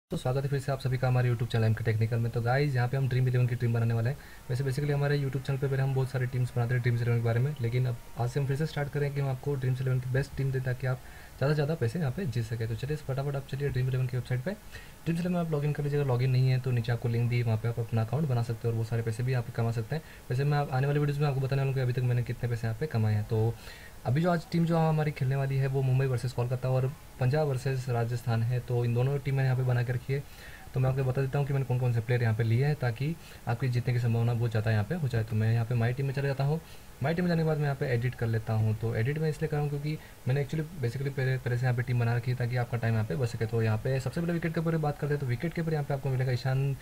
तो स्वागत है फिर से आप सभी का हमारे YouTube channel M K Technical में। तो गाइस यहाँ पे हम ड्रीम 11 की टीम बनाने वाले हैं। वैसे बेसिकली हमारे यूट्यूब चैनल पे पहले हम बहुत सारे टीम्स बनाते हैं ड्रीम 11 के बारे में, लेकिन अब आज से हम फिर से स्टार्ट करें कि हम आपको ड्रीम 11 की बेस्ट टीम दें ताकि आप ज़्यादा से ज़्यादा पैसे यहाँ पे जीत सके। तो चलिए फटाफट आप चलिए ड्रीम 11 की वेबसाइट पर ड्रीम 11 में आप लॉगिन कर लीजिएगा। लॉगिन नहीं है तो नीचे आपको लिंक दी, वहाँ पे आप अपना अकाउंट बना सकते हो और वो सारे पैसे भी आप कमा सकते हैं। वैसे मैं आने वाले वीडियोज़ में आपको बताने वाला हूँ कि अभी तक मैंने कितने पैसे यहाँ पे कमाए हैं। तो अभी जो आज टीम जो हमारी खेलने वाली है वो मुंबई वर्सेस कोलकाता और पंजाब वर्सेस राजस्थान है। तो इन दोनों टीम मैंने यहाँ पे बना के रखी है। तो मैं आपको बता देता हूँ कि मैंने कौन कौन से प्लेयर यहाँ पे लिए हैं ताकि आपकी जीतने की संभावना बहुत ज़्यादा यहाँ पे हो जाए। तो मैं यहाँ पे माई टीम में चले जाता हूँ। माई टीम में जाने के बाद मैं यहाँ पे एडिट कर लेता हूँ। तो एडिट मैं इसलिए कर रहा हूँ क्योंकि मैंने एक्चुअली बेसिकली पहले से यहाँ पे टीम बना रखी है ताकि आपका टाइम यहाँ पे बच सके। तो यहाँ पे सबसे पहले विकेट के ऊपर बात करते हैं। तो विकेट के ऊपर यहाँ पे आपको मिलेगा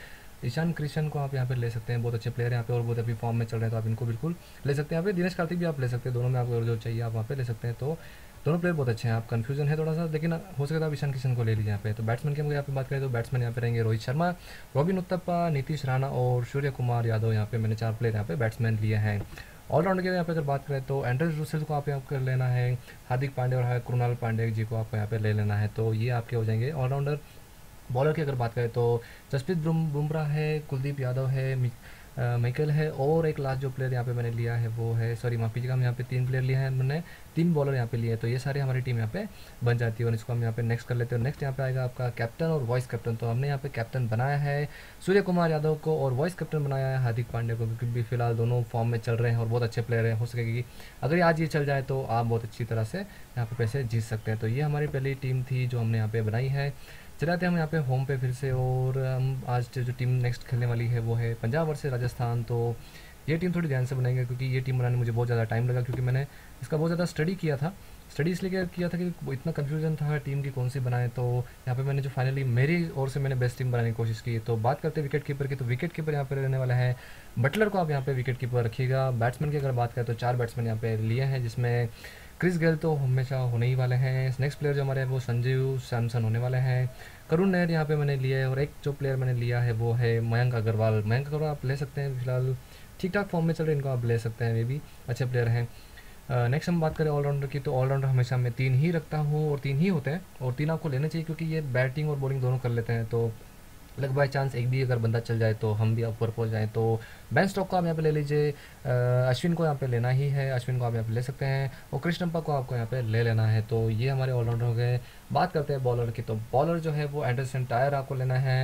ईशान क्रिशन को आप यहाँ पे ले सकते हैं। बहुत अच्छे प्लेयर यहाँ पे और बहुत अभी फॉर्म में चल रहे हैं, तो आप इनको बिल्कुल ले सकते हैं। यहाँ पे दिनेश कार्तिक भी आप ले सकते हैं। दोनों में आपको जो चाहिए आप वहाँ पे ले सकते हैं। तो दोनों प्लेयर बहुत अच्छे हैं। आप कंफ्यूजन है थोड़ा सा, लेकिन हो सके तो आप ईशान किशन को ले लीजिए यहाँ पे। तो बैट्समैन की हम यहाँ पे बात करें तो बैट्समैन यहाँ पे रहेंगे रोहित शर्मा, रॉबिन उत्तप्पा, नीतीश राणा और सूर्य कुमार यादव। यहाँ पे मैंने 4 प्लेयर यहाँ पे बैट्समैन लिए हैं। ऑलराउंडर के यहाँ पे अगर बात करें तो एंड्रेस रूसेल को आप यहाँ पे लेना है, हार्दिक पांडे और कृणाल पांडे जी को आपको यहाँ पे ले लेना है। तो ये आपके हो जाएंगे ऑलराउंडर। बॉलर की अगर बात करें तो जसप्रीत बुमराह है, कुलदीप यादव है, माइकल है और एक लास्ट जो प्लेयर यहाँ पे मैंने लिया है वो है, सॉरी माफ कीजिएगा, हम यहाँ पे 3 प्लेयर लिए हैं, मैंने 3 बॉलर यहाँ पे लिए हैं। तो ये सारे हमारी टीम यहाँ पे बन जाती है और इसको हम यहाँ पे नेक्स्ट कर लेते हैं। नेक्स्ट यहाँ पे आएगा आपका कैप्टन और वाइस कैप्टन। तो हमने यहाँ पे कैप्टन बनाया है सूर्य कुमार यादव को और वाइस कैप्टन बनाया है हार्दिक पांड्या को, क्योंकि भी फिलहाल दोनों फॉर्म में चल रहे हैं और बहुत अच्छे प्लेयर हैं। हो सकेगी अगर आज ये चल जाए तो आप बहुत अच्छी तरह से यहाँ पे पैसे जीत सकते हैं। तो ये हमारी पहली टीम थी जो हमने यहाँ पे बनाई है। चलाते हैं हम यहाँ पे होम पे फिर से, और हम आज जो टीम नेक्स्ट खेलने वाली है वो है पंजाब वर्सेस राजस्थान। तो ये टीम थोड़ी ध्यान से बनाएंगे क्योंकि ये टीम बनाने में मुझे बहुत ज़्यादा टाइम लगा, क्योंकि मैंने इसका बहुत ज़्यादा स्टडी किया था। स्टडी इसलिए किया था कि वो इतना कन्फ्यूजन था टीम की कौन सी बनाए। तो यहाँ पे मैंने जो फाइनली मेरी ओर से मैंने बेस्ट टीम बनाने की कोशिश की। तो बात करते हैं विकेट कीपर की। तो विकेट कीपर यहाँ पे रहने वाला है बटलर को आप यहाँ पे विकेट कीपर रखिएगा। बैट्समैन की अगर बात करें तो 4 बैट्समैन यहाँ पे लिए हैं, जिसमें क्रिस गेल तो हमेशा होने ही वाले हैं। नेक्स्ट प्लेयर जो हमारे हैं वो संजीव सैमसन होने वाले हैं। करुण नायर यहाँ पे मैंने लिया है और एक जो प्लेयर मैंने लिया है वो है मयंक अग्रवाल। मयंक अग्रवाल आप ले सकते हैं, फिलहाल ठीक ठाक फॉर्म में चल रहे हैं, इनको आप ले सकते हैं, ये भी अच्छे प्लेयर हैं। नेक्स्ट हम बात करें ऑलराउंडर की। तो ऑलराउंडर हमेशा मैं 3 ही रखता हूँ और 3 ही होते हैं और 3 आपको लेने चाहिए क्योंकि ये बैटिंग और बॉलिंग दोनों कर लेते हैं। तो लग बाई चांस एक भी अगर बंदा चल जाए तो हम भी ऊपर पहुंच जाएँ। तो बेन स्टॉक को आप यहाँ पे ले लीजिए। अश्विन को यहाँ पे लेना ही है, अश्विन को आप यहाँ पे ले सकते हैं और कृष्णप्पा को आपको यहाँ पे ले लेना है। तो ये हमारे ऑलराउंडर हो गए। बात करते हैं बॉलर की। तो बॉलर जो है वो एंडरसन टायर आपको लेना है।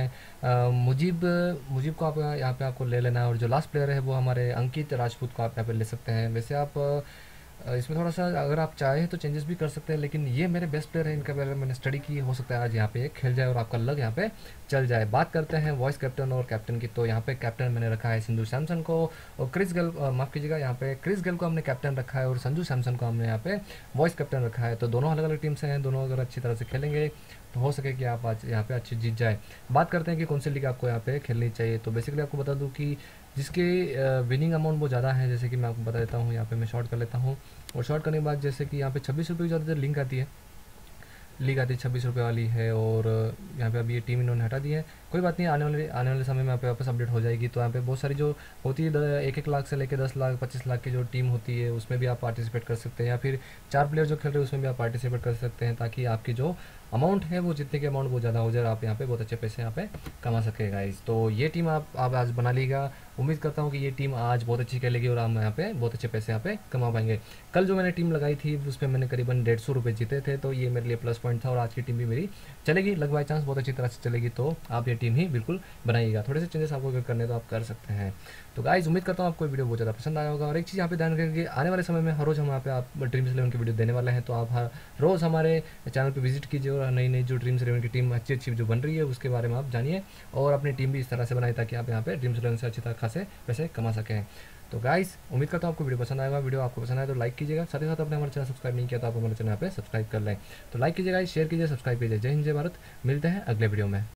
मुजीब मुजीब को आप यहाँ पे आपको ले लेना है और जो लास्ट प्लेयर है वो हमारे अंकित राजपूत को आप यहाँ पे ले सकते हैं। वैसे आप इसमें थोड़ा सा अगर आप चाहें तो चेंजेस भी कर सकते हैं, लेकिन ये मेरे बेस्ट प्लेयर है, इनका पहले मैंने स्टडी की, हो सकता है आज यहाँ पे खेल जाए और आपका लग यहाँ पे चल जाए। बात करते हैं वॉइस कैप्टन और कैप्टन की। तो यहाँ पे कैप्टन मैंने रखा है संजू सैमसन को और क्रिस गेल, माफ़ कीजिएगा, यहाँ पे क्रिस गेल को हमने कैप्टन रखा है और संजू सैमसन को हमने यहाँ पे वॉइस कैप्टन रखा है। तो दोनों अलग अलग टीम से हैं, दोनों अगर अच्छी तरह से खेलेंगे तो हो सके कि आप आज यहाँ पे अच्छी जीत जाए। बात करते हैं कि कौन सी लीग आपको यहाँ पे खेलनी चाहिए। तो बेसिकली आपको बता दूँ कि जिसके विनिंग अमाउंट बहुत ज़्यादा है, जैसे कि मैं आपको बता देता हूँ, यहाँ पे मैं शॉर्ट कर लेता हूँ और शॉर्ट करने के बाद जैसे कि यहाँ पे 26 रुपये की ज़्यादातर लिंक आती है, लीग आती है 26 रुपये वाली है। और यहाँ पे अभी ये टीम इन्होंने हटा दी है, कोई बात नहीं, आने वाले समय में यहाँ पे वापस अपडेट हो जाएगी। तो यहाँ पे बहुत सारी जो होती है 1-1 लाख से लेकर 10 लाख 25 लाख की जो टीम होती है उसमें भी आप पार्टिसिपेट कर सकते हैं, या फिर 4 प्लेयर जो खेल रहे हैं उसमें भी आप पार्टिसिपेट कर सकते हैं, ताकि आपकी जो अमाउंट है वो जितने के अमाउंट बहुत ज़्यादा हो जाए, आप यहाँ पे बहुत अच्छे पैसे यहाँ पे कमा सकेगा गाइस। तो ये टीम आप आज बना लीजिएगा। उम्मीद करता हूँ कि ये टीम आज बहुत अच्छी खेलेगी और हम यहाँ पे बहुत अच्छे पैसे यहाँ पे कमा पाएंगे। कल जो मैंने टीम लगाई थी उस पर मैंने करीबन 150 रुपये जीते थे, तो ये मेरे लिए प्लस पॉइंट था और आज की टीम भी मेरी चलेगी, लग बाई चांस बहुत अच्छी तरह से चलेगी। तो आप ये टीम ही बिल्कुल बनाइएगा। थोड़े से चेंजेस आपको अगर करने तो आप कर सकते हैं। तो गाइज उम्मीद करता हूँ आपको वीडियो बहुत ज़्यादा पसंद आया होगा। और एक चीज़ यहाँ पे ध्यान रखें कि आने वाले समय में हर रोज़ हम यहाँ पे आप ड्रीम्स 11 की वीडियो देने वाले हैं, तो आप हर रोज़ हमारे चैनल पे विजिट कीजिए और नई नई जो ड्रीम्स 11 की टीम अच्छी अच्छी जो बन रही है उसके बारे में आप जानिए और अपनी टीम भी इस तरह से बनाए ताकि आप यहाँ पे ड्रीम्स 11 से अच्छी तरह खासे पैसे कमा सकें। तो गाइस उम्मीद करता हूँ आपको वीडियो पसंद आएगा। वीडियो आपको पसंद आए तो लाइक कीजिएगा, साथ ही साथ अपने हमारे चैनल सब्सक्राइब नहीं किया तो आप हमारे चैनल पे सब्सक्राइब कर लें। तो लाइक कीजिएगा, शेयर कीजिए, सब्सक्राइब कीजिए। जय हिंद, जय भारत। मिलते हैं अगले वीडियो में।